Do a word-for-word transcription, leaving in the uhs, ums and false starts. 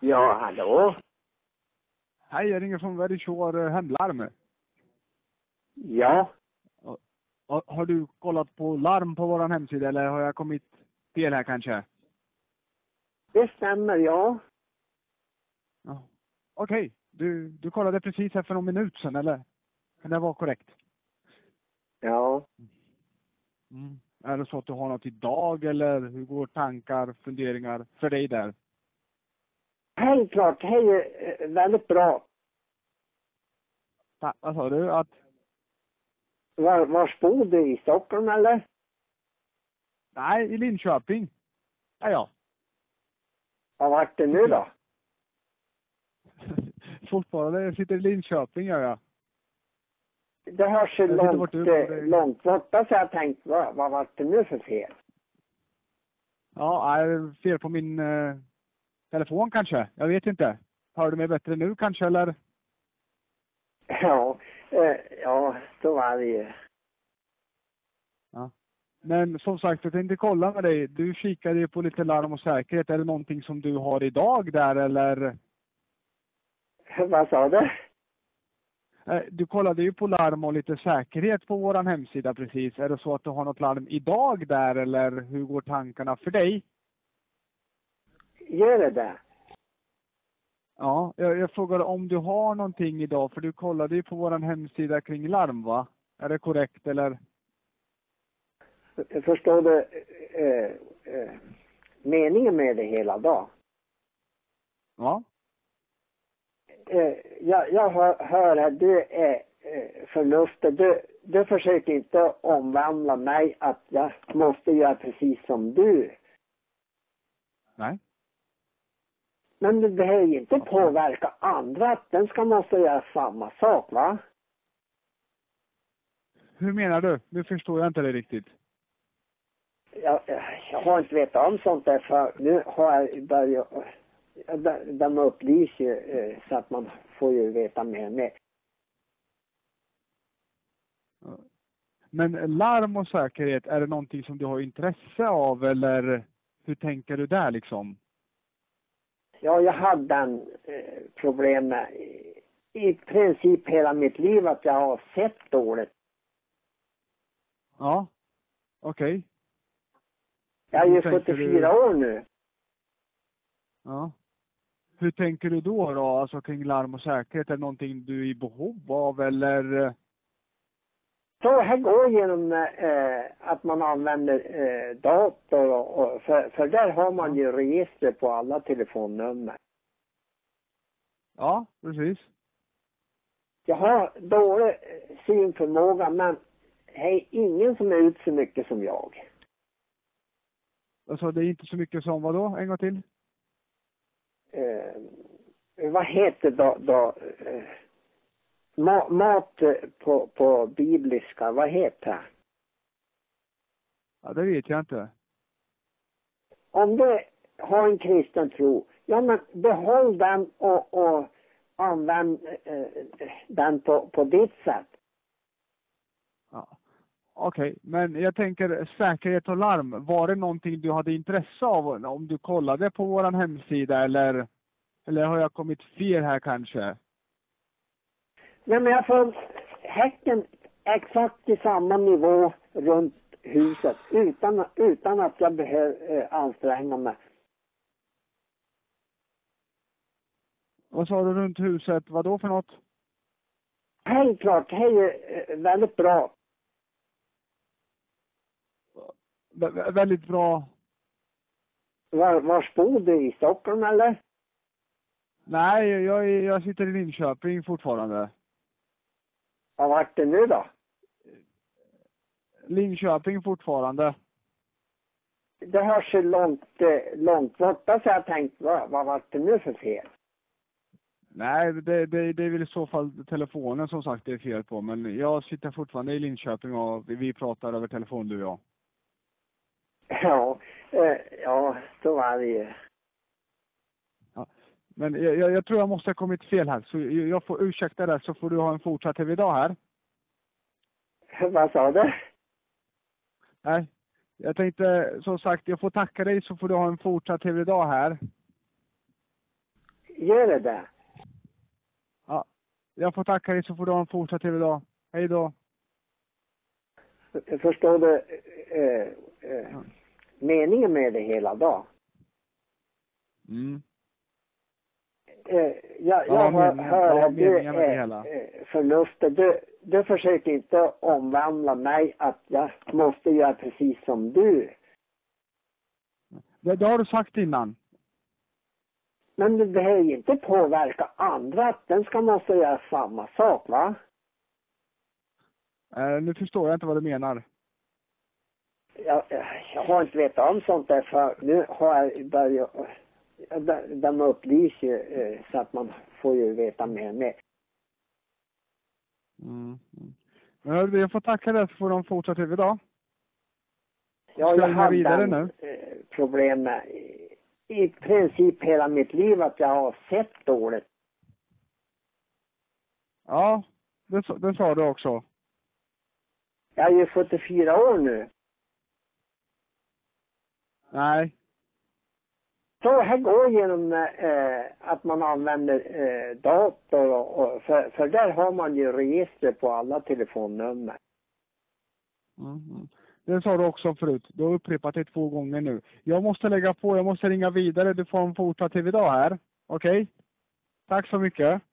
Ja, hallå? Hej, jag ringer från Vädertjår hemlarm. Ja. Har, har du kollat på larm på våran hemsida eller har jag kommit fel här kanske? Det stämmer, ja. Ja. Okej, okay. du, du kollade precis här för någon minut sedan eller? Kan det vara korrekt? Ja. Mm. Är det så att du har något idag eller hur går tankar, funderingar för dig där? Helt klart, det är väldigt bra. Va, vad sa du? Att... Var, var bor du? I Stockholm eller? Nej, i Linköping. Ja, ja. Vad vart det nu då? Fortfarande, jag sitter i Linköping, gör jag. Det hörs ju långt, bort det... långt borta så jag tänkte, vad, vad vart det nu för fel? Ja, är fel på min eh, telefon kanske. Jag vet inte. Hör du mig bättre nu kanske eller? Ja, eh, ja, så var det ju. Ja. Men som sagt, jag tänkte kolla med dig. Du kikade ju på lite larm och säkerhet. Är det någonting som du har idag där eller? Vad sa du? Du kollade ju på larm och lite säkerhet på våran hemsida precis. Är det så att du har något larm idag där eller hur går tankarna för dig? Gör det det? Ja, jag, jag frågade om du har någonting idag för du kollade ju på våran hemsida kring larm va? Är det korrekt eller? Förstår du eh, eh, meningen med det hela då? Ja. Eh, jag, jag hör, hör att du är eh, förnuftig. Du, du försöker inte omvandla mig att jag måste göra precis som du. Nej. Men du behöver ju inte påverka andra att den ska måste göra samma sak va? Hur menar du? Nu förstår jag inte det riktigt. Jag, jag har inte vetat om sånt där för nu har jag börjat, de upplyser ju så att man får ju veta mer och mer. Men larm och säkerhet, är det någonting som du har intresse av eller hur tänker du där liksom? Ja, jag hade den eh, problemet i, i princip hela mitt liv att jag har sett dåligt. Ja, okej. Okay. Jag är ju sjuttiofyra du... år nu. Ja. Hur tänker du då då, alltså kring larm och säkerhet? Är det någonting du är i behov av eller? Så här går genom eh, att man använder eh, dator och, och för, för där har man ju register på alla telefonnummer. Ja, precis. Jag har dålig synförmåga men hej, ingen som är ut så mycket som jag. Alltså det är inte så mycket som vad då? En gång till. Eh, vad heter då, då eh, ma mat på, på bibliska, vad heter det? Ja, det vet jag inte. Om du har en kristen tro, ja men behåll den och, och använd eh, den på, på ditt sätt. Ja. Okej, okay. Men jag tänker säkerhet och larm. Var det någonting du hade intresse av om du kollade på våran hemsida eller, eller har jag kommit fel här kanske? Nej men jag får häcken exakt i samma nivå runt huset utan, utan att jag behöver eh, anstränga mig. Vad sa du runt huset? Vad då för något? Helt klart, det är ju eh, väldigt bra. Vä väldigt bra. Var, var bor du? I Stockholm eller? Nej, jag, jag sitter i Linköping fortfarande. Vad vart det nu då? Linköping fortfarande. Det hörs ju långt, långt borta så jag tänkte, vad, vad vart det nu för fel? Nej, det, det, det är väl i så fall telefonen som sagt det är fel på. Men jag sitter fortfarande i Linköping och vi pratar över telefon du och jag. Ja, eh, ja, så var det ju. Ja. Men jag, jag tror jag måste ha kommit fel här. Så jag får ursäkta det så får du ha en fortsatt trevlig dag här. Vad sa du? Nej, jag tänkte som sagt jag får tacka dig så får du ha en fortsatt trevlig dag här. gör det det. Ja. Jag får tacka dig, så får du ha en fortsatt trevlig dag. Hej då. Förstår du eh, eh, Ja. meningen med det hela då? Mm. Eh, jag Ja, jag hör, meningen- hör ja, att du meningen med det hela. är eh, förnuftig. Du, du försöker inte omvandla mig att jag måste göra precis som du. Det, det har du sagt innan. Men det behöver ju inte påverka andra att den ska måste göra samma sak, va? Eh, nu förstår jag inte vad du menar. Jag, jag har inte vetat om sånt där för nu har jag börjat, de upplyser ju eh, så att man får ju veta mer med. Mm. Mm. Men hörru, jag får tacka dig, så får du ha en fortsatt trevlig dag. Ja, Ska jag vi gå hade vidare en, nu? eh, problem med i, i princip hela mitt liv att jag har sett dåligt. Ja, det, sa- det sa du också. Jag är ju fyrtiofyra år nu. Nej. Så här går genom eh, att man använder eh, dator och, och för, för där har man ju register på alla telefonnummer. Mm. Mm. Det sa du också förut. Du har upprepat det två gånger nu. Jag måste lägga på, jag måste ringa vidare. Du får en fortsatt trevlig dag här. Okej? Tack så mycket.